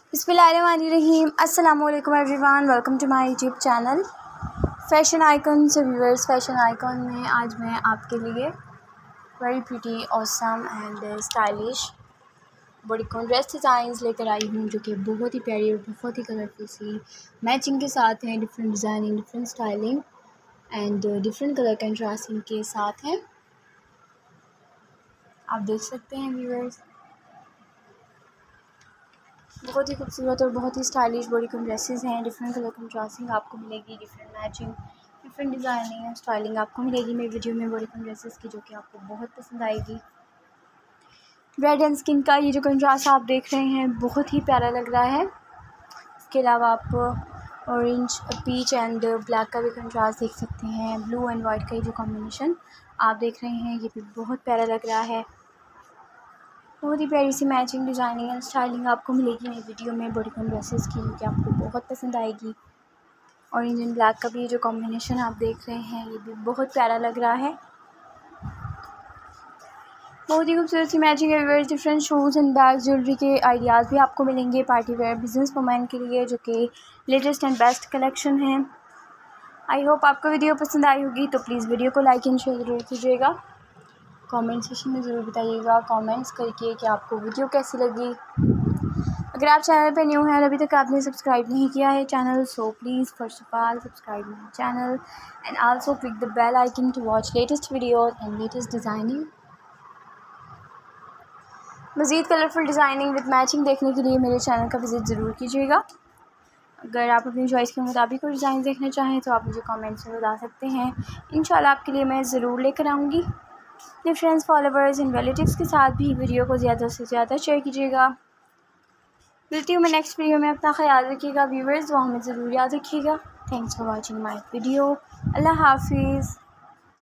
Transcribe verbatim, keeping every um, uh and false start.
बिस्मिल्लाहिर्रहमानिर्रहीम। अस्सलाम वालेकुम everyone, welcome to my YouTube channel fashion icon. से व्यूअर्स, फ़ैशन आइकन में आज मैं आपके लिए very pretty, awesome and stylish bodycon dress designs लेकर आई हूँ, जो कि बहुत ही प्यारी और बहुत ही कलरफुल सी मैचिंग के साथ हैं। Different designing, different styling and different colour contrasting के साथ हैं। आप देख सकते हैं व्यूअर्स, बहुत ही खूबसूरत और बहुत ही स्टाइलिश बॉडीकॉन ड्रेसेस हैं। डिफरेंट कलर कंट्रास्टिंग आपको मिलेगी, different matching, different designing and styling आपको मिलेगी मेरी वीडियो में बॉडीकॉन ड्रेसेस की, जो कि आपको बहुत पसंद आएगी। रेड एंड स्किन का ये जो कंट्रास्ट आप देख रहे हैं बहुत ही प्यारा लग रहा है। इसके अलावा आप ऑरेंज, पीच एंड ब्लैक का भी कंट्रास्ट देख सकते हैं। ब्लू एंड वाइट का ये जो कॉम्बिनेशन आप देख रहे हैं ये भी बहुत प्यारा लग रहा है। बहुत ही प्यारी सी मैचिंग, डिज़ाइनिंग एंड स्टाइलिंग आपको मिलेगी मेरी वीडियो में बॉडीकॉन ड्रेसेस की, जो कि आपको बहुत पसंद आएगी। ऑरेंज एंड ब्लैक का भी ये जो कॉम्बिनेशन आप देख रहे हैं ये भी बहुत प्यारा लग रहा है। बहुत ही खूबसूरत सी मैचिंग है। Different shoes and bag, jewellery के आइडियाज़ भी आपको मिलेंगे पार्टी वेयर बिजनेस वुमेन के लिए, जो कि लेटेस्ट एंड बेस्ट कलेक्शन है। आई होप आपको वीडियो पसंद आई होगी, तो प्लीज़ वीडियो को लाइक एंड शेयर ज़रूर कीजिएगा। कमेंट सेक्शन में ज़रूर बताइएगा कमेंट्स करके कि आपको वीडियो कैसी लगी। अगर आप चैनल पे न्यू हैं और अभी तक आपने सब्सक्राइब नहीं किया है channel, so please first of all subscribe my channel and also click the bell icon to watch latest video and latest designing. मज़ीद कलरफुल डिज़ाइनिंग विद मैचिंग देखने के लिए मेरे चैनल का विज़िट ज़रूर कीजिएगा। अगर आप अपनी चॉइस के मुताबिक कोई डिज़ाइन देखना चाहें तो आप मुझे कमेंट्स में बता सकते हैं। इंशाल्लाह आपके लिए मैं ज़रूर लेकर आऊँगी। अपने फ्रेंड्स, फॉलोवर्स एंड रिलेटिव्स के साथ भी वीडियो को ज़्यादा से ज़्यादा शेयर कीजिएगा। मिलती हूँ मैं नेक्स्ट वीडियो में। अपना ख्याल रखिएगा व्यूअर्स, वो हमें ज़रूर याद रखिएगा। Thanks for watching my video. अल्लाह हाफिज़।